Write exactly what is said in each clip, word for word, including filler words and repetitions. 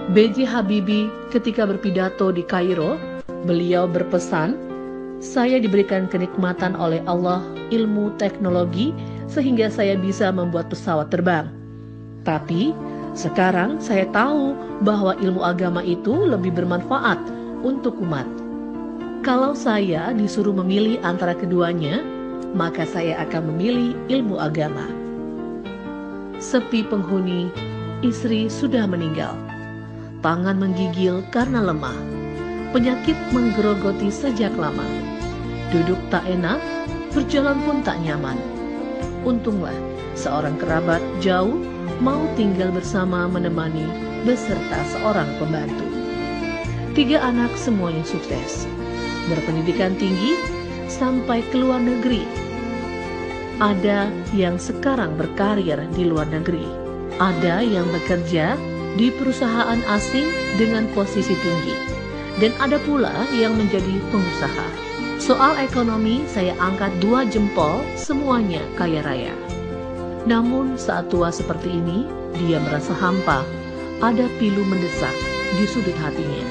B J Habibie ketika berpidato di Kairo, beliau berpesan, "Saya diberikan kenikmatan oleh Allah ilmu teknologi sehingga saya bisa membuat pesawat terbang. Tapi sekarang saya tahu bahwa ilmu agama itu lebih bermanfaat untuk umat. Kalau saya disuruh memilih antara keduanya, maka saya akan memilih ilmu agama." Sepi penghuni, istri sudah meninggal. Tangan menggigil karena lemah. Penyakit menggerogoti sejak lama. Duduk tak enak, berjalan pun tak nyaman. Untunglah seorang kerabat jauh mau tinggal bersama menemani beserta seorang pembantu. Tiga anak semuanya sukses, berpendidikan tinggi sampai ke luar negeri. Ada yang sekarang berkarir di luar negeri. Ada yang bekerja di perusahaan asing dengan posisi tinggi, dan ada pula yang menjadi pengusaha. Soal ekonomi saya angkat dua jempol, semuanya kaya raya. Namun saat tua seperti ini, dia merasa hampa, ada pilu mendesak di sudut hatinya.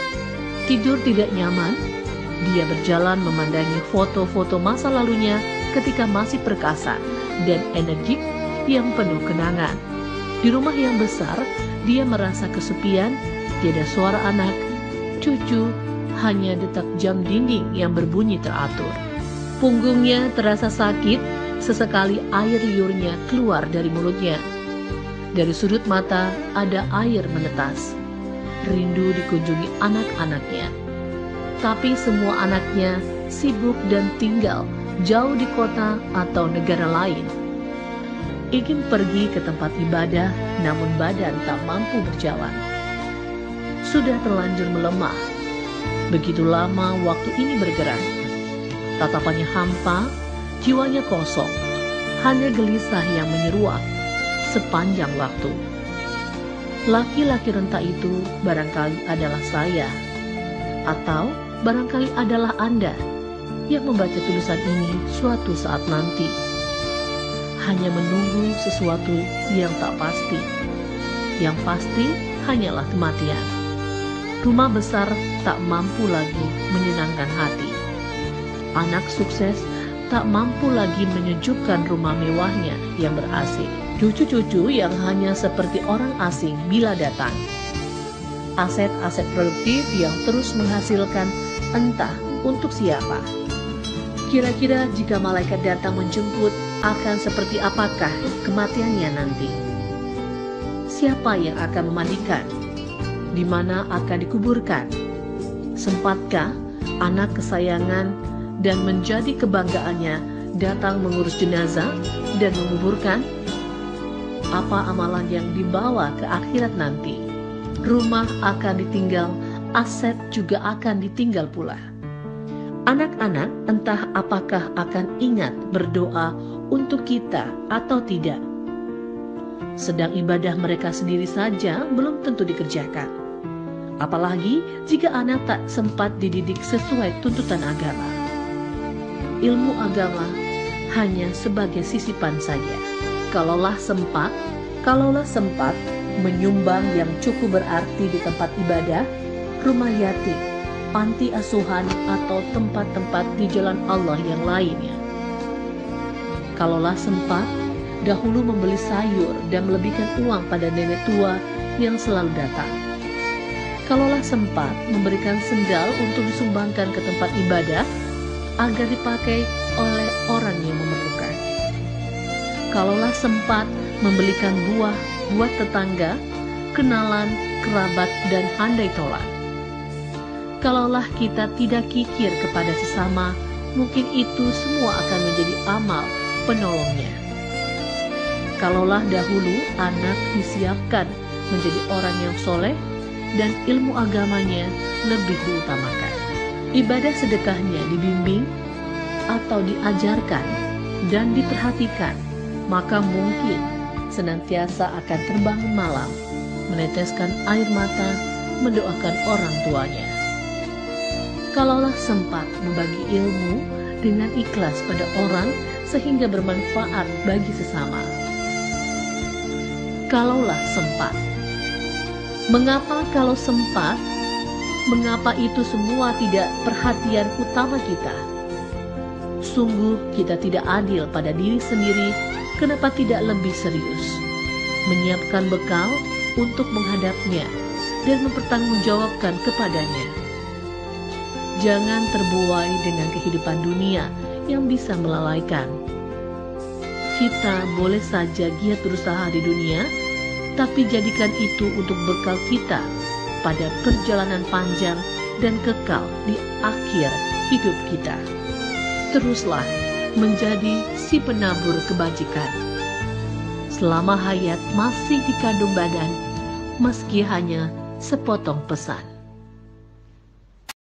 Tidur tidak nyaman, dia berjalan memandangi foto-foto masa lalunya ketika masih perkasa dan energik yang penuh kenangan. Di rumah yang besar, dia merasa kesepian, tiada suara anak, cucu, hanya detak jam dinding yang berbunyi teratur. Punggungnya terasa sakit, sesekali air liurnya keluar dari mulutnya. Dari sudut mata ada air menetas. Rindu dikunjungi anak-anaknya. Tapi semua anaknya sibuk dan tinggal jauh di kota atau negara lain. Ingin pergi ke tempat ibadah, namun badan tak mampu berjalan. Sudah terlanjur melemah. Begitu lama waktu ini bergerak. Tatapannya hampa, jiwanya kosong. Hanya gelisah yang menyeruak sepanjang waktu. Laki-laki renta itu barangkali adalah saya. Atau barangkali adalah Anda yang membaca tulisan ini suatu saat nanti. Hanya menunggu sesuatu yang tak pasti. Yang pasti hanyalah kematian. Rumah besar tak mampu lagi menyenangkan hati. Anak sukses tak mampu lagi menyejukkan rumah mewahnya yang ber-A C. Cucu-cucu yang hanya seperti orang asing bila datang. Aset-aset produktif yang terus menghasilkan entah untuk siapa. Kira-kira jika malaikat datang menjemput, akan seperti apakah kematiannya nanti? Siapa yang akan memandikan? Di mana akan dikuburkan? Sempatkah anak kesayangan dan menjadi kebanggaannya datang mengurus jenazah dan menguburkan? Apa amalan yang dibawa ke akhirat nanti? Rumah akan ditinggal, aset juga akan ditinggal pula. Anak-anak entah apakah akan ingat berdoa untuk kita atau tidak. Sedang ibadah mereka sendiri saja belum tentu dikerjakan. Apalagi jika anak tak sempat dididik sesuai tuntutan agama. Ilmu agama hanya sebagai sisipan saja. Kalaulah sempat, kalaulah sempat menyumbang yang cukup berarti di tempat ibadah, rumah yatim, panti asuhan atau tempat-tempat di jalan Allah yang lainnya. Kalaulah sempat, dahulu membeli sayur dan melebihkan uang pada nenek tua yang selalu datang. Kalaulah sempat memberikan sendal untuk disumbangkan ke tempat ibadah agar dipakai oleh orang yang memerlukan. Kalaulah sempat membelikan buah buat tetangga, kenalan, kerabat, dan handai tolak. Kalaulah kita tidak kikir kepada sesama, mungkin itu semua akan menjadi amal penolongnya. Kalaulah dahulu anak disiapkan menjadi orang yang soleh dan ilmu agamanya lebih diutamakan. Ibadah sedekahnya dibimbing atau diajarkan dan diperhatikan, maka mungkin senantiasa akan terbang malam, meneteskan air mata, mendoakan orang tuanya. Kalaulah sempat membagi ilmu dengan ikhlas pada orang sehingga bermanfaat bagi sesama. Kalaulah sempat. Mengapa kalau sempat? Mengapa itu semua tidak perhatian utama kita? Sungguh kita tidak adil pada diri sendiri. Kenapa tidak lebih serius menyiapkan bekal untuk menghadapnya dan mempertanggungjawabkan kepadanya? Jangan terbuai dengan kehidupan dunia yang bisa melalaikan. Kita boleh saja giat berusaha di dunia, tapi jadikan itu untuk bekal kita pada perjalanan panjang dan kekal di akhir hidup kita. Teruslah menjadi si penabur kebajikan selama hayat masih dikandung badan, meski hanya sepotong pesan.